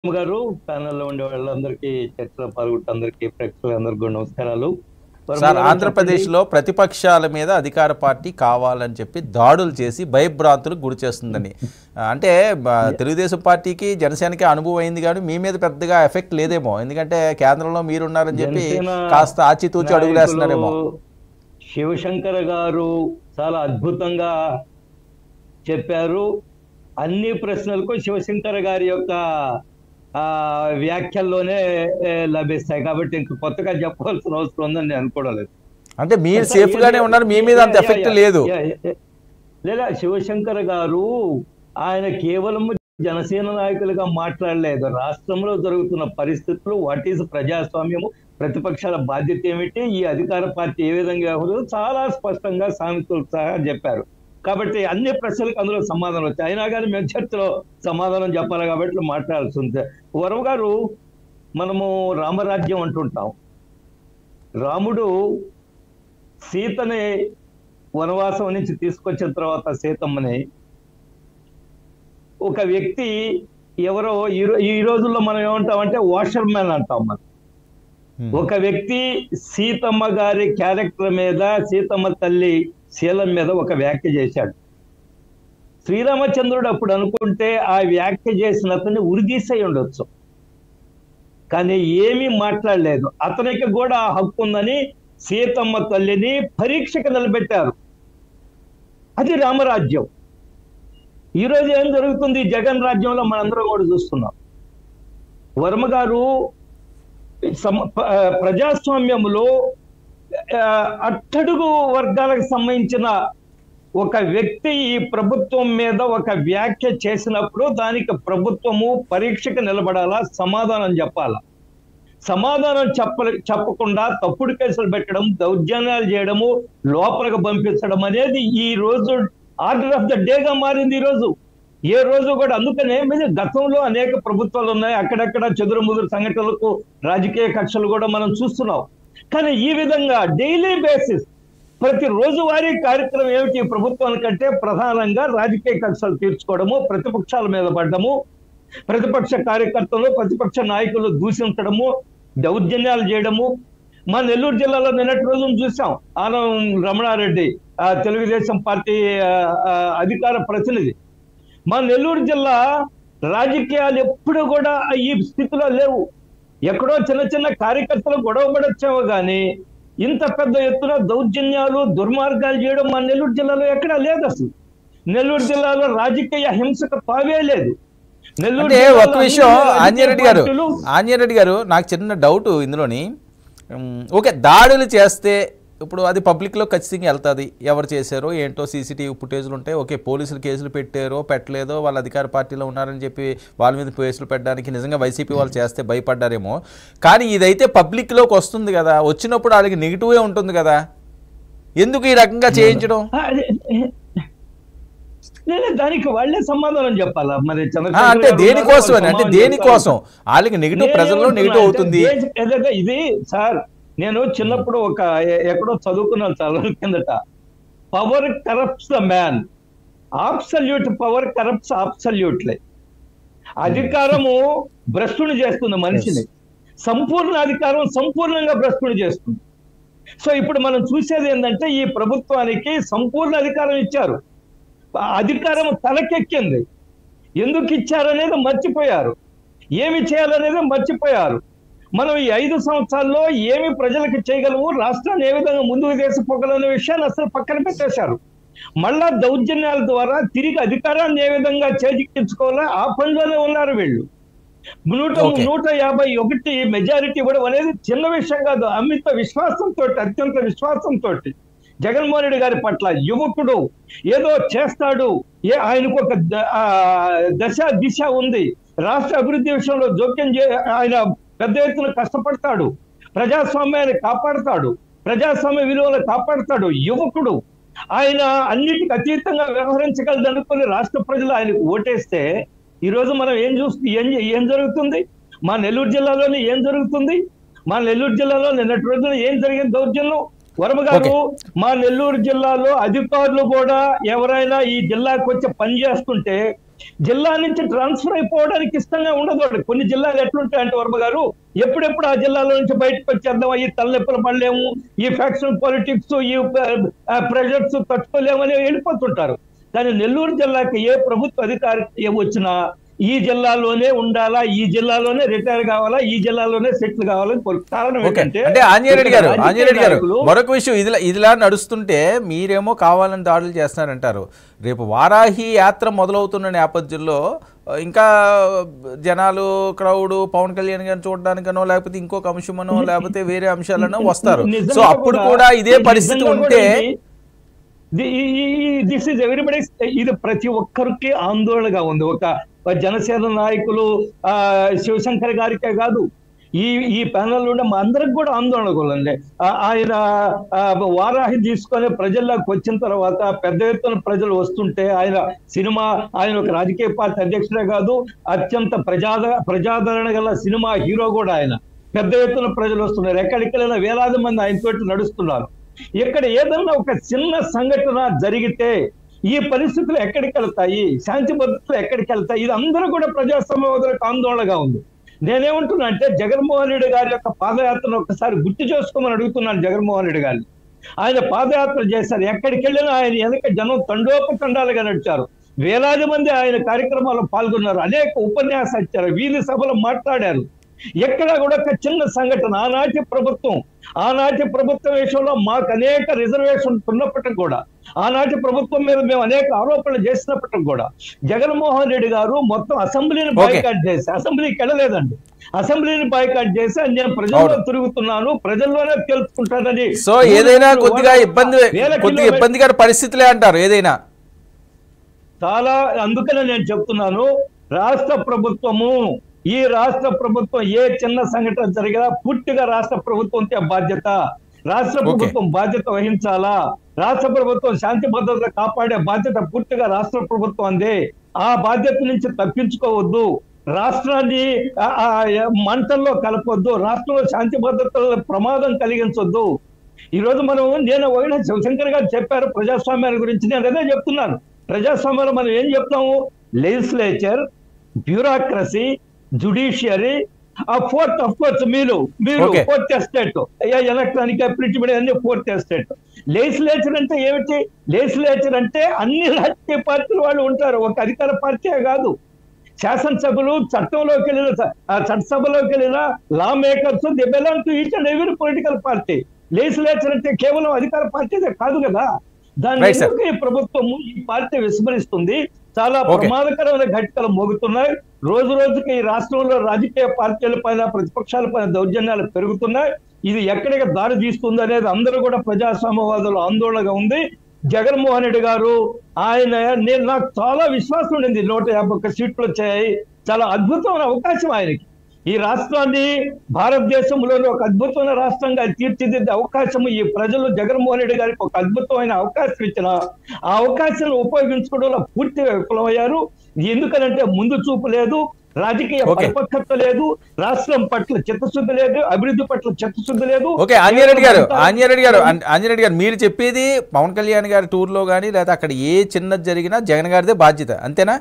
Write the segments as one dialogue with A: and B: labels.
A: గారు ప్యానెల్లో ఉండే వాళ్ళందరికీ చర్చలో పాల్గొంటే అందరికీ ప్రేక్షకులందరికీ కూడా నమస్కారాలు. వర్మ
B: సార్,
A: గారు చెప్పండి.
B: ఆంధ్రప్రదేశ్లో ప్రతిపక్షాల మీద అధికార పార్టీ కావాలని చెప్పి దాడులు చేసి భయభ్రాంతులకు గురి చేస్తుందని. అంటే తెలుగుదేశం పార్టీకి జనసేనకి అనుభవం అయింది, కానీ మీ మీద పెద్దగా ఎఫెక్ట్ లేదేమో, ఎందుకంటే కేంద్రంలో మీరున్నారని చెప్పి
A: జనసేన
B: కాస్త ఆచితూచి అడుగులేస్తున్నారేమో.
A: శివశంకర్ గారు చాలా అద్భుతంగా చెప్పారు. అన్ని ప్రశ్నలకు శివశంకర్ గారి యొక్క వ్యాఖ్యల్లోనే లభిస్తాయి. కాబట్టి ఇంక కొత్తగా చెప్పవలసిన అవసరం ఉందని నేను అనుకోవడం లేదు.
B: అంటే మీరు సేఫ్ గానే ఉన్నారు, మీ మీద అంత ఎఫెక్ట్ లేదు.
A: లేదా శివశంకర్ గారు ఆయన కేవలం జనసేన నాయకులుగా మాట్లాడలేదు. రాష్ట్రంలో జరుగుతున్న పరిస్థితులు, వాట్ ఈజ్ ప్రజాస్వామ్యము, ప్రతిపక్షాల బాధ్యత ఏమిటి, ఈ అధికార పార్టీ ఏ విధంగా వ్యవహరిస్తుందో చాలా స్పష్టంగా సామెతలు సహా చెప్పారు. కాబట్టి అన్ని ప్రశ్నలకు అందులో సమాధానం వచ్చాయి. అయినా కానీ మేము చర్చలో సమాధానం చెప్పాలి కాబట్టి మాట్లాడాల్సి ఉంది. వరవ గారు, మనము రామరాజ్యం అంటుంటాం. రాముడు సీతని వనవాసం నుంచి తీసుకొచ్చిన తర్వాత సీతమ్మని ఒక వ్యక్తి ఎవరో ఈ రోజుల్లో మనం ఏమంటామంటే వాషర్ మ్యాన్ అంటాం. మనం ఒక వ్యక్తి సీతమ్మ గారి క్యారెక్టర్ మీద, సీతమ్మ తల్లి శీలం మీద ఒక వ్యాఖ్య చేశాడు. శ్రీరామచంద్రుడు అప్పుడు అనుకుంటే ఆ వ్యాఖ్య చేసిన అతన్ని ఉరిదీసై ఉండొచ్చు, కానీ ఏమీ మాట్లాడలేదు. అతనికి కూడా ఆ హక్కు ఉందని సీతమ్మ తల్లిని పరీక్షకు నిలబెట్టారు. అది రామరాజ్యం. ఈరోజు ఏం జరుగుతుంది జగన్ రాజ్యంలో మనందరం కూడా చూస్తున్నాం. వర్మ గారు, ప్రజాస్వామ్యంలో అట్టడుగు వర్గాలకు సంబంధించిన ఒక వ్యక్తి ఈ ప్రభుత్వం మీద ఒక వ్యాఖ్య చేసినప్పుడు దానికి ప్రభుత్వము పరీక్షకు నిలబడాలా, సమాధానం చెప్పాలా. సమాధానం చెప్పకుండా తప్పుడు కేసులు పెట్టడం, దౌర్జన్యాలు చేయడము, లోపలికి పంపించడం అనేది ఈ రోజు ఆర్డర్ ఆఫ్ ద డేగా మారింది. ఈ రోజు ఏ రోజు కూడా. అందుకనే గతంలో అనేక ప్రభుత్వాలు ఉన్నాయి, అక్కడక్కడ చెదురుముదురు సంఘటనలకు రాజకీయ కక్షలు కూడా మనం చూస్తున్నాం. కానీ ఈ విధంగా డైలీ బేసిస్ ప్రతి రోజువారీ కార్యక్రమం ఏమిటి ప్రభుత్వానికంటే ప్రధానంగా రాజకీయ కక్షలు తీర్చుకోవడము, ప్రతిపక్షాల మీద పడ్డము, ప్రతిపక్ష కార్యకర్తలు, ప్రతిపక్ష నాయకులు దూషించడము, దౌర్జన్యాలు చేయడము. మా నెల్లూరు జిల్లాలో నిన్నటి రోజున చూసాం. ఆనం రమణారెడ్డి, తెలుగుదేశం పార్టీ అధికార ప్రతినిధి. మా నెల్లూరు జిల్లా రాజకీయాలు ఎప్పుడు కూడా ఈ స్థితిలో లేవు. ఎక్కడో చిన్న చిన్న కార్యకర్తలు గొడవ పడొచ్చామో కానీ ఇంత పెద్ద ఎత్తున దౌర్జన్యాలు, దుర్మార్గాలు చేయడం మా నెల్లూరు జిల్లాలో ఎక్కడా లేదు. అసలు నెల్లూరు జిల్లాలో రాజకీయ హింసకు తావే లేదు.
B: అంటే ఒక విషయం ఆంజనేయుడు గారు, నాకు చిన్న డౌట్ ఇందులోని. ఓకే, దాడులు చేస్తే ఇప్పుడు అది పబ్లిక్లో ఖచ్చితంగా వెళ్తుంది, ఎవరు చేశారో ఏంటో సీసీటీవీ ఫుటేజ్లు ఉంటాయి. ఓకే, పోలీసులు కేసులు పెట్టారో పెట్టలేదో, వాళ్ళు అధికార పార్టీలో ఉన్నారని చెప్పి వాళ్ళ మీద కేసులు పెట్టడానికి నిజంగా వైసీపీ వాళ్ళు చేస్తే భయపడ్డారేమో. కానీ ఇదైతే పబ్లిక్లోకి వస్తుంది కదా, వచ్చినప్పుడు వాళ్ళకి నెగిటివే ఉంటుంది కదా, ఎందుకు ఈ రకంగా చేయించడం?
A: దానికి వాళ్ళే సమాధానం చెప్పాలా మరి?
B: అంటే దేనికోసం అని, అంటే దేనికోసం వాళ్ళకి నెగిటివ్, ప్రజల్లో నెగిటివ్ అవుతుంది.
A: ఇది సార్, నేను చిన్నప్పుడు ఎక్కడో చదువుకున్నాను చాలా కిందట. Power corrupts the man, absolute power corrupts absolutely. అధికారము భ్రష్టుని చేస్తుంది మనిషిని, సంపూర్ణ అధికారం సంపూర్ణంగా భ్రష్టుని చేస్తుంది. సో ఇప్పుడు మనం చూసేది ఏంటంటే ఈ ప్రభుత్వానికి సంపూర్ణ అధికారం ఇచ్చారు, అధికారం తలకెక్కింది. ఎందుకు ఇచ్చారనేది మర్చిపోయారు, ఏమి చేయాలనేది మర్చిపోయారు. మనం ఈ 5 సంవత్సరాల్లో ఏమి ప్రజలకు చేయగలము, రాష్ట్రాన్ని ఏ విధంగా ముందుకు తీసుకుపోగలనే విషయాన్ని అసలు పక్కన పెట్టేశారు. మళ్ళా దౌర్జన్యాల ద్వారా తిరిగి అధికారాన్ని ఏ విధంగా చేజిక్కించుకోవాలో ఆ పనిలోనే ఉన్నారు వీళ్ళు. 151 మెజారిటీ ఇవ్వడం అనేది చిన్న విషయం కాదు. అమిత విశ్వాసంతో, అత్యంత విశ్వాసంతో జగన్మోహన్ రెడ్డి గారి పట్ల యువకుడు ఏదో చేస్తాడు, ఆయనకు ఒక దిశ ఉంది, రాష్ట్ర అభివృద్ధి విషయంలో జోక్యం ఆయన పెద్ద ఎత్తున కష్టపడతాడు, ప్రజాస్వామ్యాన్ని కాపాడతాడు, ప్రజాస్వామ్య విలువలను కాపాడతాడు. యువకుడు ఆయన అన్నిటికీ అతీతంగా వ్యవహరించగలదు అనుకుని రాష్ట్ర ప్రజలు ఆయనకు ఓటేస్తే ఈరోజు మనం ఏం జరుగుతుంది? మా నెల్లూరు జిల్లాలోనే ఏం జరుగుతుంది? మా నెల్లూరు జిల్లాలో నిన్నటి రోజున ఏం జరిగింది దౌర్జన్యం? వర్మ గారు, మా నెల్లూరు జిల్లాలో అధికారులు కూడా ఎవరైనా ఈ జిల్లాకు వచ్చి పని చేస్తుంటే జిల్లా నుంచి ట్రాన్స్ఫర్ అయిపోవడానికి ఇష్టంగా ఉండదు వాడు. కొన్ని జిల్లాలు ఎట్లుంటాయంటే వర్మ గారు, ఎప్పుడెప్పుడు ఆ జిల్లాలో నుంచి బయటకు వచ్చేద్దాం, ఈ తలనొప్పులు పడలేము, ఈ ఫ్యాక్షన్ పాలిటిక్స్, ఈ ప్రెషర్స్ తట్టుకోలేమని వెళ్ళిపోతుంటారు. కానీ నెల్లూరు జిల్లాకి ఏ ప్రభుత్వ అధికారి వచ్చినా ఈ జిల్లాలోనే ఉండాలా, ఈ జిల్లాలోనే రిటైర్ కావాలా, ఈ జిల్లాలోనే సెటిల్ కావాలని కారణం ఏంటంటే,
B: అంటే ఆంజనేయుడు గారు మరొక విషయం, ఇదిలా నడుస్తుంటే మీరేమో కావాలని దాడులు చేస్తున్నారంటారు. రేపు వారాహి యాత్ర మొదలవుతున్న నేపథ్యంలో ఇంకా జనాలు క్రౌడ్ పవన్ కళ్యాణ్ గారిని చూడడానికనో లేకపోతే ఇంకొక అంశమనో లేకపోతే వేరే అంశాలనో వస్తారు. సో అప్పుడు కూడా ఇదే పరిస్థితి ఉంటే
A: దిస్ ఇస్ ఎవ్రీబడి, ఇది ప్రతి ఒక్కరికి ఆందోళనగా ఉంది. ఒక జనసేన నాయకులు శివశంకర్ గారికే కాదు, ఈ ప్యానల్ ఉండే మా అందరికి కూడా ఆందోళన ఉందండి. ఆయన వారాహి తీసుకొని ప్రజల్లోకి వచ్చిన తర్వాత పెద్ద ఎత్తున ప్రజలు వస్తుంటే ఆయన ఒక రాజకీయ పార్టీ అధ్యక్షుడే కాదు, అత్యంత ప్రజాదరణ గల సినిమా హీరో కూడా ఆయన. పెద్ద ఎత్తున ప్రజలు వస్తున్నారు, ఎక్కడికి వెళ్ళినా వేలాది మంది ఆయనతోటి నడుస్తున్నారు. ఇక్కడ ఏదన్నా ఒక చిన్న సంఘటన జరిగితే ఈ పరిస్థితులు ఎక్కడికి వెళ్తాయి, శాంతి భద్రతలు ఎక్కడికి వెళ్తాయి, ఇది అందరూ కూడా ప్రజాస్వామ్యవాదులకు ఆందోళనగా ఉంది. నేనేమంటున్నా అంటే జగన్మోహన్ రెడ్డి గారి యొక్క పాదయాత్రను ఒకసారి గుర్తు చేసుకోమని అడుగుతున్నాను. జగన్మోహన్ రెడ్డి గారిని ఆయన పాదయాత్ర చేశారు, ఎక్కడికి వెళ్ళినా ఆయన వెనక జనం తండోపతండాలుగా నడిచారు, వేలాది మంది ఆయన కార్యక్రమాల్లో పాల్గొన్నారు, అనేక ఉపన్యాసాలు ఇచ్చారు, వీధి సభలు మాట్లాడారు. ఎక్కడ కూడా ఒక చిన్న సంఘటన ఆనాటి ప్రభుత్వం విషయంలో మాకు అనేక రిజర్వేషన్స్ ఉన్నప్పటికీ కూడా, ఆనాటి ప్రభుత్వం మీద మేము అనేక ఆరోపణలు చేసినప్పటికీ కూడా జగన్మోహన్ రెడ్డి గారు మొత్తం అసెంబ్లీని బాయ్కాట్ చేసి, అసెంబ్లీకి వెళ్ళలేదండి, అసెంబ్లీని బాయ్కాట్ చేసి నేను ప్రజల్లో తిరుగుతున్నాను, ప్రజల్లోనే తెలుసుకుంటానని.
B: సో ఏదైనా కొద్దిగా ఇబ్బందికర పరిస్థితులే అంటారు ఏదైనా
A: చాలా. అందుకనే నేను చెప్తున్నాను, ఈ రాష్ట్ర ప్రభుత్వం ఏ చిన్న సంఘటన జరిగినా పూర్తిగా రాష్ట్ర ప్రభుత్వంతో బాధ్యత, రాష్ట్ర ప్రభుత్వం బాధ్యత వహించాలా, రాష్ట్ర ప్రభుత్వం శాంతి భద్రత కాపాడే బాధ్యత పూర్తిగా రాష్ట్ర ప్రభుత్వం అందే. ఆ బాధ్యత నుంచి తప్పించుకోవద్దు, రాష్ట్రాన్ని మంటల్లో కలపొద్దు, రాష్ట్రంలో శాంతి భద్రతల ప్రమాదం కలిగించొద్దు. ఈ రోజు నేను శివశంకర్ గారు చెప్పారు ప్రజాస్వామ్యాల గురించి, నేను అదే చెప్తున్నాను. ప్రజాస్వామ్యంలో మనం ఏం చెప్తాము, legislature, bureaucracy, judiciary, fourth of course మీరు fourth estate, electronic print media అన్ని ఫోర్త్ ఎస్టేట్. లెజిస్లేచర్ అంటే ఏమిటి? లెజిస్లేచర్ అంటే అన్ని రాజకీయ పార్టీల వాళ్ళు ఉంటారు, ఒక అధికార పార్టీ కాదు. శాసనసభలు చట్టసభలోకి వెళ్ళిన law makers, the belong to each and every political party. Legislature అంటే కేవలం అధికార పార్టీ కాదు కదా. దాన్ని ఎందుకు ఈ ప్రభుత్వము ఈ పార్టీ విస్మరిస్తుంది? చాలా ప్రమాదకరమైన ఘటనలు మోగుతున్నాయి. రోజు రోజుకి ఈ రాష్ట్రంలో రాజకీయ పార్టీల పైన, ప్రతిపక్షాల పైన దౌర్జన్యాలు పెరుగుతున్నాయి. ఇది ఎక్కడికి దారి తీస్తుంది అనేది అందరూ కూడా ప్రజాస్వామ్యవాదులు ఆందోళనగా ఉంది. జగన్మోహన్ రెడ్డి గారు నాకు చాలా విశ్వాసం ఉండింది, 151 సీట్లు వచ్చాయి, చాలా అద్భుతమైన అవకాశం ఆయనకి. ఈ రాష్ట్రాన్ని భారతదేశంలోని ఒక అద్భుతమైన రాష్ట్రంగా తీర్చిదిద్దే అవకాశం ఈ ప్రజలు జగన్మోహన్ రెడ్డి గారికి ఒక అద్భుతమైన అవకాశం ఇచ్చిన ఆ అవకాశాన్ని ఉపయోగించుకోవడంలో పూర్తిగా విఫలమయ్యారు. ఎందుకనంటే ముందు చూపు లేదు, రాజకీయ పరిపక్వత లేదు, రాష్ట్రం పట్ల చిత్తశుద్ధి లేదు, అభివృద్ధి పట్ల చిత్తశుద్ధి లేదు.
B: ఓకే, ఆంజనేయుడు గారు మీరు చెప్పేది పవన్ కళ్యాణ్ గారి టూర్ లో కానీ లేదా అక్కడ ఏ చిన్నది జరిగినా జగన్ గారిదే బాధ్యత, అంతేనా?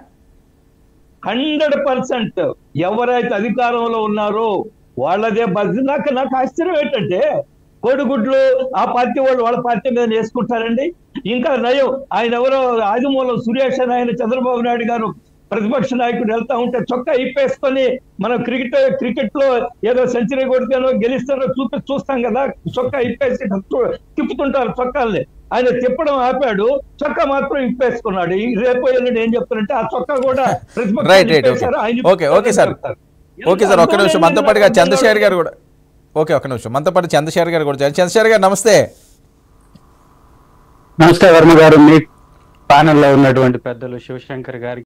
A: 100% ఎవరైతే అధికారంలో ఉన్నారో వాళ్ళదే బాధ్యత. నాకు ఆశ్చర్యం ఏంటంటే కోడిగుడ్లు ఆ పార్టీ వాళ్ళు వాళ్ళ పార్టీ మీద వేసుకుంటారండి. ఇంకా నయం, ఆయన ఎవరో ఆదిమూలం సురేష్ అని ఆయన చంద్రబాబు నాయుడు గారు ప్రతిపక్ష నాయకుడు వెళ్తా ఉంటే చొక్కా ఇప్పేసుకొని, మనం క్రికెట్ లో ఏదో సెంచరీ కొడితేనో గెలిస్తానో చూస్తాం కదా, చొక్కా ఇప్పేసి తిప్పుతుంటారు చొక్కాల్ని. ఆయన తిప్పడం ఆపాడు, చొక్కా మాత్రం ఇప్పేసుకున్నాడు. రేపు ఎల్లుండి ఏం చెప్తారంటే ఆ చొక్కా కూడా
B: ఒక్క నిమిషం మనతో పాటుగా చంద్రశేఖర్ గారు కూడా మనతో చంద్రశేఖర్ గారు కూడా. చంద్రశేఖర్ గారు నమస్తే.
C: నమస్తే వర్మ గారు, మీ ప్యానెల్లో ఉన్నటువంటి పెద్దలు శివశంకర్ గారికి